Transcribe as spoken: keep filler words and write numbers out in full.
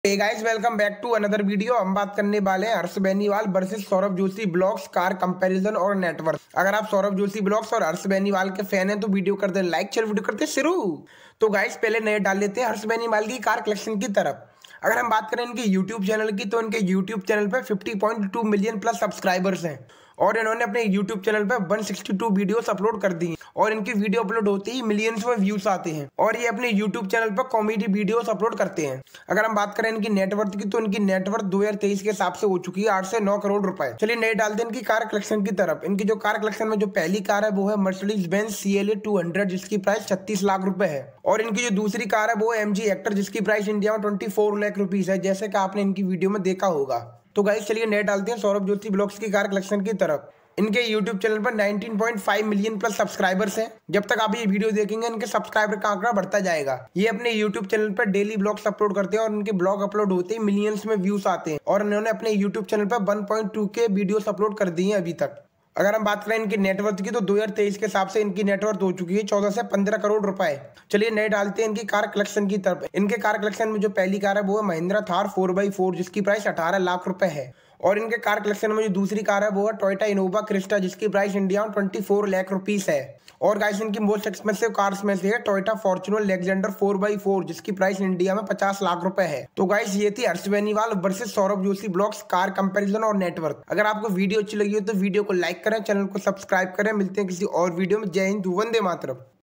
Hey guys, welcome back to another video. हम बात करने वाले हैं Harsh Beniwal versus Saurabh Joshi vlogs car comparison और नेटवर्क। अगर आप सौरभ जोशी ब्लॉग्स और हर्ष बेनीवाल के फैन हैं तो वीडियो कर दे लाइक, चल वीडियो करते शुरू। तो गाइस पहले नए डाल लेते हैं हर्ष बेनीवाल की कार कलेक्शन की तरफ। अगर हम बात करें इनके यूट्यूब चैनल की तो इनके यूट्यूब चैनल पे fifty point two million plus subscribers हैं और इन्होंने अपने यूट्यूब चैनल पे one sixty two videos upload कर दी हैं और इनकी वीडियो अपलोड होते ही मिलियंस में व्यूज आते हैं और ये अपने यूट्यूब चैनल पर कॉमेडी वीडियोस अपलोड करते हैं। अगर हम बात करें इनकी नेटवर्थ की तो इनकी नेटवर्थ दो हजार तेईस के हिसाब से हो चुकी है आठ से नौ करोड़ रुपए। चलिए नए डालते हैं इनकी कार कलेक्शन की तरफ। इनकी जो कार कलेक्शन में जो पहली कार है वो है Mercedes Benz C L A two hundred जिसकी प्राइस छत्तीस लाख रुपए है और इनकी जो दूसरी कार है वो एम जी एक्टर जिसकी प्राइस इंडिया में ट्वेंटी फोर लाख रुपीज है, जैसे कि आपने इनकी वीडियो में देखा होगा। तो गाइस चलिए नए डालते हैं सौरभ जोशी ब्लॉग्स की कार कलेक्शन की तरफ। इनके YouTube चैनल पर nineteen point five million plus subscribers हैं। जब तक आप ये वीडियो देखेंगे इनके सब्सक्राइबर का आंकड़ा बढ़ता जाएगा। ये अपने YouTube चैनल पर डेली ब्लॉग्स अपलोड करते हैं और इनके ब्लॉग अपलोड होते ही मिलियंस में व्यूज आते हैं और इन्होंने अपने YouTube चैनल पर one point two K videos upload कर दी हैं अभी तक। अगर हम बात करें इनकी नेटवर्थ की तो दो हजार तेईस के हिसाब से इनकी नेटवर्थ हो चुकी है चौदह से पंद्रह करोड़ रुपए। चलिए नए डालते हैं इनकी कार कलेक्शन की तरफ। इनके कार कलेक्शन में जो पहली कार है वो है Mahindra Thar four by four जिसकी प्राइस अठारह लाख रुपए है और इनके कार कलेक्शन में जो दूसरी कार है वो है टोयोटा इनोवा क्रिस्टा जिसकी प्राइस इंडिया में ट्वेंटी फोर लाख रुपीस है और गाइस इनकी मोस्ट एक्सपेंसिव कार्स में से है Toyota Fortuner Legender four by four जिसकी प्राइस इंडिया में पचास लाख रुपए है। तो गाइस ये थी Harsh Beniwal versus Saurabh Joshi vlogs car comparison और नेटवर्क। अगर आपको वीडियो अच्छी लगी हो तो वीडियो को लाइक करें, चैनल को सब्सक्राइब करें। मिलते हैं किसी और वीडियो में। जय हिंद, वंदे मातरम।